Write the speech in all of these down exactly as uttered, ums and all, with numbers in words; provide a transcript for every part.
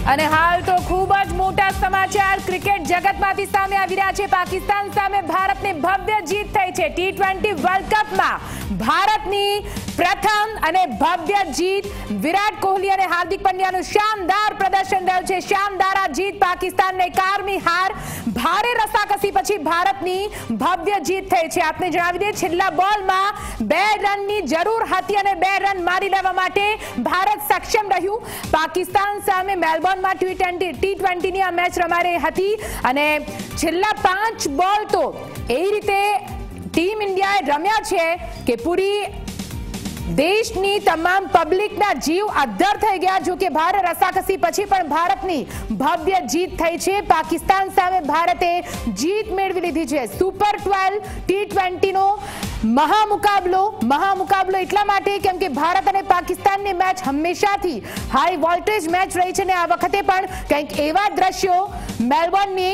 અને હાલ તો ખૂબ જ મોટા સમાચાર ક્રિકેટ જગતમાંથી સામે આવી રહ્યા છે। પાકિસ્તાન સામે ભારતની ભવ્ય જીત થઈ છે। ટી ટ્વેન્ટી વર્લ્ડ કપમાં ભારતની પ્રથમ અને ભવ્ય જીત। વિરાટ કોહલી અને હાર્દિક પંડ્યાનું શાનદાર પ્રદર્શન રહ્યું છે। શાનદાર આ જીત પાકિસ્તાનને કારમી હાર, ભારે રસાકસી પછી ભારતની ભવ્ય જીત થઈ છે। આપને જણાવી દઈએ છેલ્લા બોલમાં બે રનની જરૂર હતી અને બે રન મારી લેવા માટે ભારત સક્ષમ રહ્યું। પાકિસ્તાન સામે મેલબોર્નમાં ટી ટ્વેન્ટી ટી ટ્વેન્ટીની આ મેચ રમાઈ રહી હતી અને છેલ્લા પાંચ બોલ તો એ રીતે ટીમ ઇન્ડિયાએ રમ્યા છે કે પૂરી દેશની તમામ પબ્લિકના જીવ અદ્ધર થઈ ગયા। જો કે ભારે રસાકસી પછી પણ ભારતની ભવ્ય જીત થઈ છે। પાકિસ્તાન સામે ભારતે જીત મેળવી લીધી છે। સુપર ટ્વેલ્વ ટી ટ્વેન્ટીનો મહામુકાબલો મહામુકાબલો એટલા માટે કેમ કે ભારત અને પાકિસ્તાનની મેચ હંમેશાથી હાઈ વોલ્ટેજ મેચ રહી છે અને આ વખતે પણ કંઈક એવા દ્રશ્યો મેલબોર્નની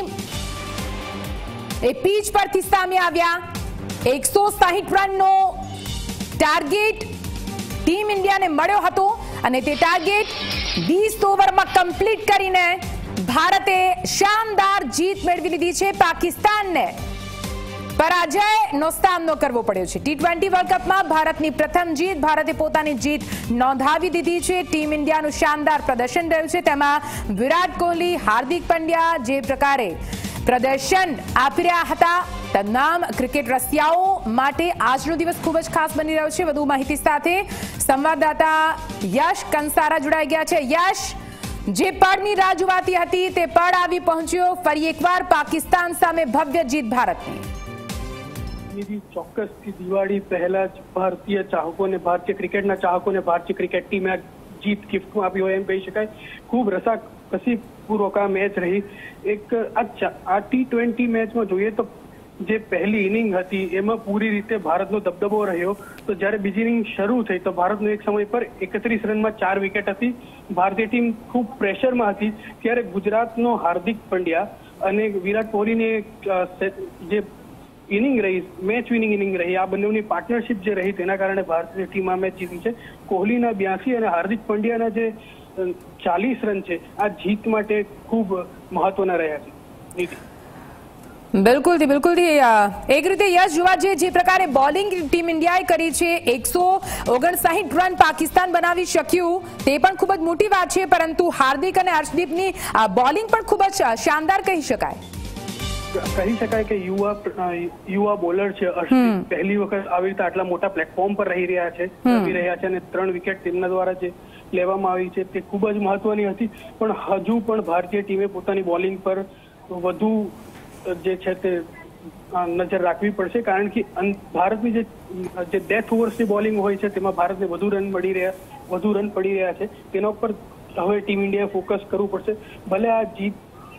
એ પીચ પરથી સામે આવ્યા। એકસો સાહીઠ રનનો ટાર્ગેટ ટીમ ઇન્ડિયાને મળ્યો હતો અને તે ટાર્ગેટ વીસ ઓવરમાં કમ્પ્લીટ કરીને ભારતે શાનદાર જીત મેળવી લીધી છે। પાકિસ્તાનને પરાજયનો સામનો કરવો પડ્યો છે। ટી ટ્વેન્ટી વર્લ્ડ કપમાં ભારતની પ્રથમ જીત, ભારતે પોતાની જીત નોંધાવી દીધી છે। ટીમ ઇન્ડિયાનું શાનદાર પ્રદર્શન રહ્યું છે। તેમાં વિરાટ કોહલી, હાર્દિક પંડ્યા જે પ્રકારે પ્રદર્શન આપી રહ્યા હતા, તમામ ક્રિકેટ રસિયાઓ માટે આજનો દિવસ ખૂબ જ ખાસ બની રહ્યો છે। વધુ માહિતી સાથે સંવાદદાતા યશ કંસારા જોડાઈ ગયા છે। યશ, જે પળની રાહ જોવાતી હતી તે પળ આવી પહોંચ્યો। ફરી એકવાર પાકિસ્તાન સામે ભવ્ય જીત ભારતની। ચોક્કસથી દિવાળી પહેલા જ ભારતીય ચાહકોને, ભારતીય ક્રિકેટના ચાહકોને ભારતીય ક્રિકેટ ટીમે જીત ગિફ્ટમાં આપી હોય એમ કહી શકાય। ખૂબ રસાકસી પૂર્વક આ મેચ રહી। એક આ ટી ટ્વેન્ટી મેચમાં જોઈએ તો જે પહેલી ઇનિંગ હતી એમાં પૂરી રીતે ભારતનો દબદબો રહ્યો, તો જ્યારે બીજી ઇનિંગ શરૂ થઈ તો ભારતનો એક સમય પર એકત્રીસ રનમાં ચાર વિકેટ હતી। ભારતીય ટીમ ખૂબ પ્રેશરમાં હતી ત્યારે ગુજરાતનો હાર્દિક પંડ્યા અને વિરાટ કોહલીની જે ઇનિંગ રહી, મેચ વિનિંગ ઇનિંગ રહી, આ બંનેની પાર્ટનરશિપ જે રહી તેના કારણે ભારતીય ટીમ આ મેચ જીતી છે। કોહલીના બ્યાસી અને હાર્દિક પંડ્યાના જે ચાલીસ રન છે આ જીત માટે ખૂબ મહત્વના રહ્યા છે। બિલકુલ થી બિલકુલ થી એક રીતે યશ જોવા જઈએ જે પ્રકારે બોલિંગ ટીમ ઇન્ડિયાએ કરી છે, એકસો ઓગણસાહીઠ રન પાકિસ્તાન બનાવી શક્યું તે પણ ખૂબ જ મોટી વાત છે, પરંતુ હાર્દિક અને હર્ષદીપની બોલિંગ પણ ખૂબ જ શાનદાર કહી શકાય। કહી શકાય કે યુવા યુવા બોલર છે હર્ષદીપ, પહેલી વખત આવી રીતે આટલા મોટા પ્લેટફોર્મ પર રહી રહ્યા છે રમી રહ્યા છે અને ત્રણ વિકેટ તેમના દ્વારા જે લેવામાં આવી છે તે ખૂબ જ મહત્વની હતી। પણ હજુ પણ ભારતીય ટીમે પોતાની બોલિંગ પર વધુ જે છે તે નજર રાખવી પડશે, કારણ કે ભારતની જે જે ડેથ ઓવર્સની બોલિંગ હોય છે તેમાં ભારતને વધુ રન મળી રહ્યા વધુ રન પડી રહ્યા છે। તેના ઉપર હવે ટીમ ઇન્ડિયાએ ફોકસ કરવું પડશે। ભલે આ જીત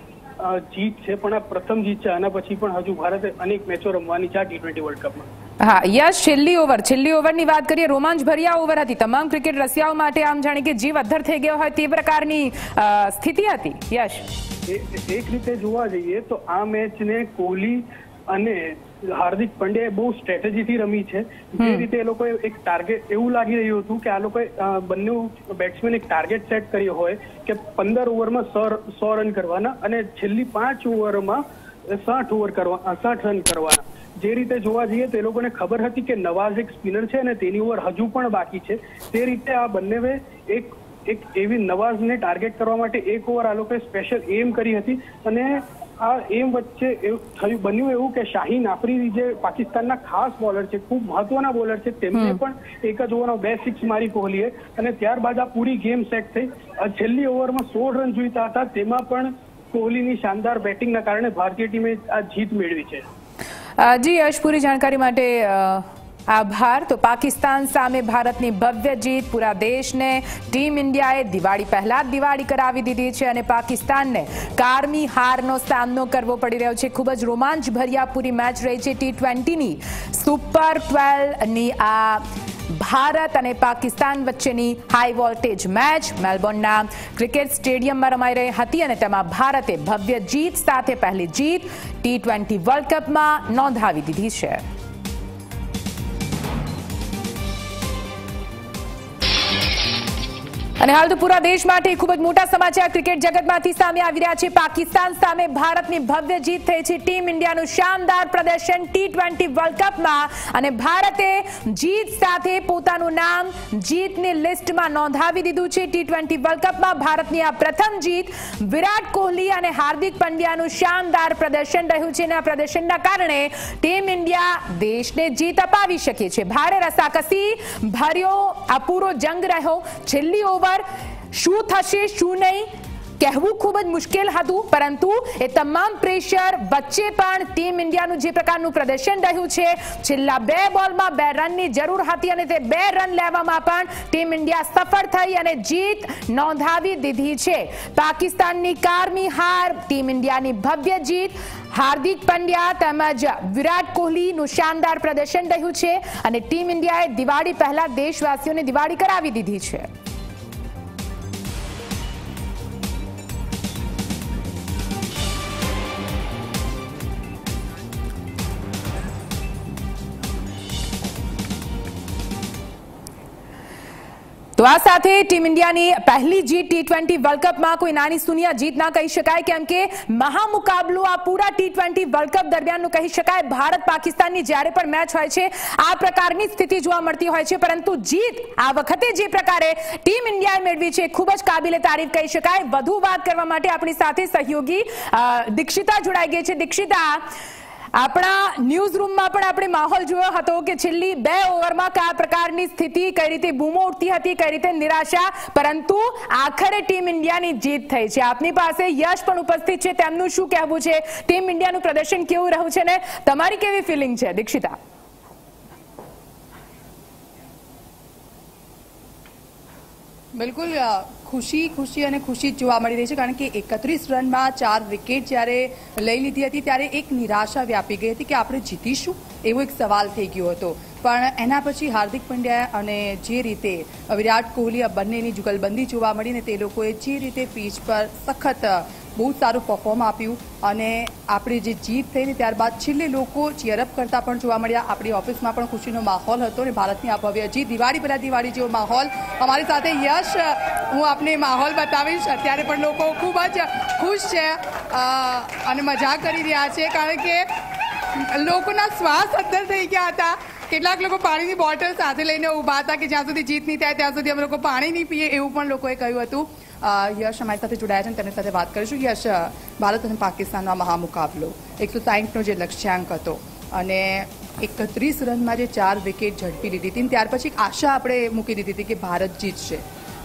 જીત છે પણ આ પ્રથમ જીત છે, આના પછી પણ હજુ ભારતે અનેક મેચો રમવાની છે આ ટી ટ્વેન્ટી વર્લ્ડ કપમાં। હા યશ, છેલ્લી ઓવર છેલ્લી ઓવરની વાત કરીએ, રોમાંચ ભર્યા ઓવર હતી તમામ ક્રિકેટ રસિયાઓ માટે, આમ જાણે કે જીવ અદ્ધર થઈ ગયો હોય તે પ્રકારની સ્થિતિ હતી। યશ, એક રીતે જોવા જઈએ તો આ મેચને કોહલી અને હાર્દિક પંડ્યાએ બહુ સ્ટ્રેટેજીથી રમી છે। જે રીતે એ લોકોએ એક ટાર્ગેટ, એવું લાગી રહ્યું હતું કે આ લોકોએ બંને બેટ્સમેન એક ટાર્ગેટ સેટ કર્યો હોય કે પંદર ઓવરમાં સો રન કરવાના અને છેલ્લી પાંચ ઓવરમાં સાઠ ઓવર કરવા સાઠ રન કરવાના। જે રીતે જોવા જઈએ તો એ લોકોને ખબર હતી કે નવાઝ એક સ્પિનર છે અને તેની ઓવર હજુ પણ બાકી છે, તે રીતે આ બંને એક એક એવી નવાઝને ટાર્ગેટ કરવા માટે એક ઓવર આ લોકોએ સ્પેશિયલ એમ કરી હતી અને આ એમ વચ્ચે એવું થયું બન્યું એવું કે શાહીન આફરીદી જે પાકિસ્તાનના ખાસ બોલર છે, ખૂબ મહત્વના બોલર છે, તેમને પણ એક જ ઓવરમાં બે સિક્સ મારી કોહલીએ અને ત્યારબાદ આ પૂરી ગેમ સેટ થઈ। છેલ્લી ઓવરમાં સોળ રન જોઈતા હતા, તેમાં પણ કોહલીની શાનદાર બેટિંગના કારણે ભારતીય ટીમે આ જીત મેળવી છે। જી યશ, પૂરી જાણકારી માટે આભાર। તો પાકિસ્તાન સામે ભારતની ભવ્ય જીત, પૂરા દેશને ટીમ ઇન્ડિયાએ દિવાળી પહેલા જ દિવાળી કરાવી દીધી છે અને પાકિસ્તાનને કારમી હારનો સામનો કરવો પડી રહ્યો છે। ખૂબ જ રોમાંચ ભર્યા પૂરી મેચ રહી છે ટી ટ્વેન્ટીની સુપર ટ્વેલ્વની આ ભારત અને પાકિસ્તાન વચ્ચેની હાઈ વોલ્ટેજ મેચ મેલબોર્નના ક્રિકેટ સ્ટેડિયમમાં રમાઈ રહી હતી અને તેમાં ભારતે ભવ્ય જીત સાથે પહેલી જીત ટી ટ્વેન્ટી વર્લ્ડ કપમાં નોંધાવી દીધી છે। અને હાલ તો પૂરા દેશ માટે ખૂબ જ મોટા સમાચાર ક્રિકેટ જગતમાંથી સામે આવી રહ્યા છે. પાકિસ્તાન સામે ભારતની ભવ્ય જીત થઈ છે. ટીમ ઇન્ડિયાનું શાનદાર પ્રદર્શન ટી ટ્વેન્ટી વર્લ્ડ કપમાં અને ભારતે જીત સાથે પોતાનું નામ જીતની લિસ્ટમાં નોંધાવી દીધું છે. ટી ટ્વેન્ટી વર્લ્ડ કપમાં ભારતની આ પ્રથમ જીત. વિરાટ કોહલી અને હાર્દિક પંડ્યાનું શાનદાર પ્રદર્શન રહ્યું છે અને આ પ્રદર્શનના કારણે ટીમ ઇન્ડિયા દેશને જીત અપાવી શકે છે. ભારે રસાકસી ભર્યો આ પૂરો જંગ રહ્યો. છેલ્લી ઓવર શું થશે શું નહીં કહેવું ખૂબ જ મુશ્કેલ હતું, પરંતુ એ તમામ પ્રેશર વચ્ચે પણ ટીમ ઇન્ડિયાનું જે પ્રકારનું પ્રદર્શન રહ્યું છે, છેલ્લા બે બોલમાં બે રનની જરૂર હતી અને તે બે રન લેવામાં પણ ટીમ ઇન્ડિયા સફળ થઈ અને જીત નોંધાવી દીધી છે. પાકિસ્તાનની કારમી હાર, ટીમ ઇન્ડિયાની ભવ્ય જીત. હાર્દિક પંડ્યા તેમજ વિરાટ કોહલીનું શાનદાર પ્રદર્શન રહ્યું છે અને ટીમ ઇન્ડિયાએ દિવાળી પહેલા દેશવાસીઓને દિવાળી કરાવી દીધી છે. તો આ સાથે ટીમ ઇન્ડિયાની પહેલી જીત ટી ટ્વેન્ટી વર્લ્ડ કપમાં કોઈ નાની સુનિયા જીત ના કહી શકાય, કેમ કે મહામુકાબલો આ પૂરા ટી ટ્વેન્ટી વર્લ્ડ કપ દરમિયાનનું કહી શકાય. ભારત પાકિસ્તાનની જ્યારે પણ મેચ હોય છે આ પ્રકારની સ્થિતિ જોવા મળતી હોય છે, પરંતુ જીત આ વખતે જે પ્રકારે ટીમ ઇન્ડિયાએ મેળવી છે ખૂબ જ કાબિલે તારીફ કહી શકાય. વધુ વાત કરવા માટે આપણી સાથે સહયોગી દીક્ષિતા જોડાઈ ગઈ છે. દીક્ષિતા, આપણા ન્યૂઝ રૂમમાં પણ આપણે માહોલ જોયો હતો કે છેલ્લી બે ઓવરમાં કયા પ્રકારની સ્થિતિ, કઈ રીતે બૂમો ઉઠતી હતી, કઈ રીતે નિરાશા, પરંતુ આખરે ટીમ ઇન્ડિયાની જીત થઈ છે. આપની પાસે યશ પણ ઉપસ્થિત છે, તેમનું શું કહેવું છે? ટીમ ઇન્ડિયાનું પ્રદર્શન કેવું રહ્યું છે ને તમારી કેવી ફિલિંગ છે દીક્ષિતા? બિલકુલ ખુશી ખુશી અને ખુશી જ જોવા મળી રહી છે, કારણ કે એકત્રીસ રનમાં ચાર વિકેટ જ્યારે લઈ લીધી હતી ત્યારે એક નિરાશા વ્યાપી ગઈ હતી કે આપણે જીતીશું એવો એક સવાલ થઈ ગયો હતો. પણ એના પછી હાર્દિક પંડ્યા અને જે રીતે વિરાટ કોહલી આ બંનેની જુગલબંધી જોવા મળી ને તે લોકોએ જે રીતે પીચ પર સખત બહુ સારું પરફોર્મ આપ્યું અને આપણી જે જીત થઈ ને ત્યારબાદ છેલ્લે લોકો ચીયરઅપ કરતા પણ જોવા મળ્યા. આપણી ઓફિસમાં પણ ખુશીનો માહોલ હતો અને ભારતની આ ભવ્ય જીત, દિવાળી પહેલા દિવાળી જેવો માહોલ. અમારી સાથે યશ, હું આપને માહોલ બતાવીશ. અત્યારે પણ લોકો ખૂબ જ ખુશ છે અને મજા કરી રહ્યા છે, કારણ કે લોકોના શ્વાસ અંદર થઈ ગયા હતા. કેટલાક લોકો પાણીની બોટલ સાથે લઈને ઊભા હતા કે જ્યાં સુધી જીત નહીં થાય ત્યાં સુધી અમે લોકો પાણી નહીં પીએ, એવું પણ લોકોએ કહ્યું હતું. યશ અમારી સાથે જોડાયા છે, તેની સાથે વાત કરીશું. યશ, ભારત અને પાકિસ્તાનનો આ મહામુકાબલો, એકસો સાહીઠનો જે લક્ષ્યાંક હતો અને એકત્રીસ રનમાં જે ચાર વિકેટ ઝડપી લીધી હતી, ત્યાર પછી એક આશા આપણે મૂકી દીધી હતી કે ભારત જીતશે.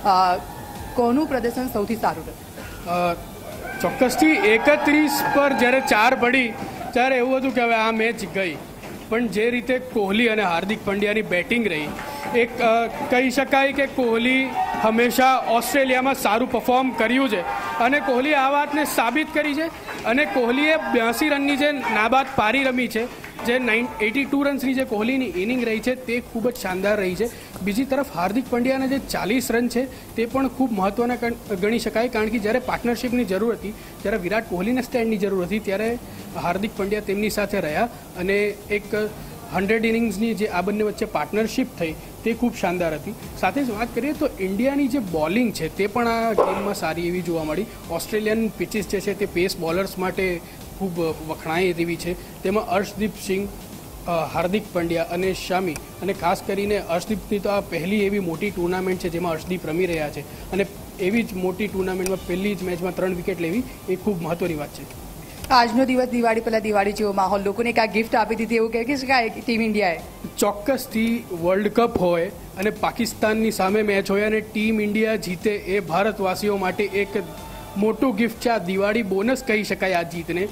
કોનું પ્રદર્શન સૌથી સારું રહ્યું? ચોક્કસથી એકત્રીસ પર જ્યારે ચાર પડી ત્યારે એવું હતું કે હવે આ મેચ ગઈ, પણ જે રીતે કોહલી અને હાર્દિક પંડ્યાની બેટિંગ રહી, એક કહી શકાય કે કોહલી હંમેશા ઓસ્ટ્રેલિયામાં સારું પરફોર્મ કર્યું છે અને કોહલીએ આ વાતને સાબિત કરી છે. અને કોહલીએ બ્યાસી રનની જે નાબાદ પારી રમી છે, જે નાઇન એટી ટુ રન્સની જે કોહલીની ઇનિંગ રહી છે તે ખૂબ જ શાનદાર રહી છે. બીજી તરફ હાર્દિક પંડ્યાના જે ચાલીસ રન છે તે પણ ખૂબ મહત્ત્વના ગણી શકાય, કારણ કે જ્યારે પાર્ટનરશિપની જરૂર હતી, જ્યારે વિરાટ કોહલીને સ્ટેન્ડની જરૂર હતી, ત્યારે હાર્દિક પંડ્યા તેમની સાથે રહ્યા અને એક હંડ્રેડ ઇનિંગ્સની જે આ બંને વચ્ચે પાર્ટનરશિપ થઈ તે ખૂબ શાનદાર હતી. સાથે જ વાત કરીએ તો ઇન્ડિયાની જે બોલિંગ છે તે પણ આ ગેમમાં સારી એવી જોવા મળી. ઓસ્ટ્રેલિયન પિચીસ જે છે તે પેસ બોલર્સ માટે ખૂબ વખણાય તેવી છે. તેમાં અર્શદીપ સિંહ, હાર્દિક પંડ્યા અને શામી, અને ખાસ કરીને અર્શદીપની તો આ પહેલી એવી મોટી ટુર્નામેન્ટ છે જેમાં અર્શદીપ રમી રહ્યા છે અને એવી જ મોટી ટુર્નામેન્ટમાં પહેલી જ મેચમાં ત્રણ વિકેટ લેવી એ ખૂબ મહત્વની વાત છે. આજનો દિવસ દિવાળી પહેલા દિવાળી જેવો માહોલ, લોકોને એક આ ગિફ્ટ આપી દીધી એવું કહી શકાય ટીમ ઇન્ડિયાએ. ચોક્કસથી વર્લ્ડ કપ હોય અને પાકિસ્તાનની સામે મેચ હોય અને ટીમ ઇન્ડિયા જીતે એ ભારતવાસીઓ માટે એક મોટું ગિફ્ટ છે. આ દિવાળી બોનસ કહી શકાય આ જીતને.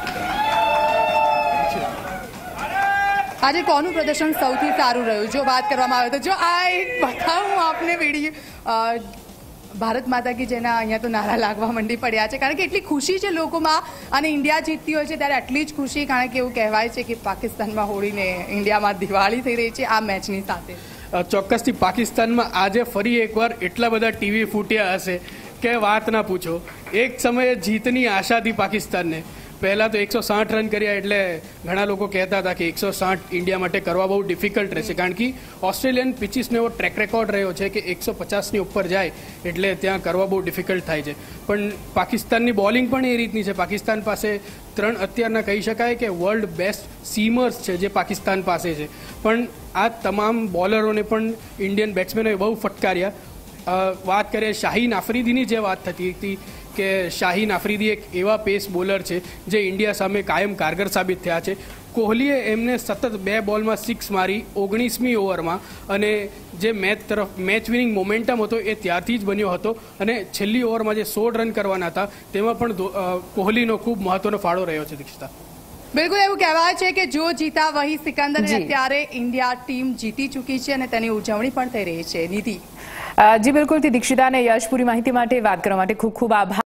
આજે કોનું પ્રદર્શન સૌથી સારું રહ્યું જો વાત કરવામાં આવે તો? જો આ એક બતાવું આપને વિડીયો, ભારત માતા કી જેના અહીંયા તો નારા લાગવા મંડી પડ્યા છે, કારણ કે એટલી ખુશી છે લોકોમાં અને ઇન્ડિયા જીતતી હોય છે ત્યારે આટલી જ ખુશી, કારણ કે એવું કહેવાય છે કે પાકિસ્તાનમાં હોળીને ઇન્ડિયામાં દિવાળી થઈ રહી છે આ મેચની સાથે. ચોક્કસથી પાકિસ્તાનમાં આજે ફરી એકવાર એટલા બધા ટીવી ફૂટ્યા હશે કે વાત ના પૂછો. એક સમયે જીતની આશા હતી પાકિસ્તાનને, પહેલાં તો એકસો સાઠ રન કર્યા એટલે ઘણા લોકો કહેતા હતા કે એકસો સાઠ ઇન્ડિયા માટે કરવા બહુ ડિફિકલ્ટ રહેશે, કારણ કે ઓસ્ટ્રેલિયન પિચીસનો એવો ટ્રેક રેકોર્ડ રહ્યો છે કે એકસો પચાસની ઉપર જાય એટલે ત્યાં કરવા બહુ ડિફિકલ્ટ થાય છે. પણ પાકિસ્તાનની બોલિંગ પણ એ રીતની છે. પાકિસ્તાન પાસે ત્રણ અત્યારના કહી શકાય કે વર્લ્ડ બેસ્ટ સીમર્સ છે જે પાકિસ્તાન પાસે છે, પણ આ તમામ બોલરોને પણ ઇન્ડિયન બેટ્સમેનોએ બહુ ફટકાર્યા. વાત કરીએ શાહીન આફ્રિદીની જે વાત થતી હતી કે શાહીન આફ્રિદી એક એવા પેસ બોલર છે જે ઇન્ડિયા સામે કાયમ કારગર સાબિત થયા છે. કોહલીએ એમને સતત બે બોલમાં સિક્સ મારી ઓગણીસમી ઓવરમાં, અને જે મેચ તરફ મેચ વિનિંગ મોમેન્ટમ હતો એ ત્યારથી જ બન્યો હતો, અને છેલ્લી ઓવરમાં જે સોળ રન કરવાના હતા તેમાં પણ કોહલીનો ખૂબ મહત્વનો ફાળો રહ્યો છે. દીક્ષિતા, બિલકુલ એવું કહેવાય છે કે જો જીતા વહી સિકંદર, અત્યારે ઇન્ડિયા ટીમ જીતી ચૂકી છે અને તેની ઉજવણી પણ થઈ રહી છે. નિધિ, જી બિલકુલ થી દીક્ષિતા અને યશ પૂરી માહિતી માટે વાત કરવા માટે ખૂબ ખૂબ આભાર.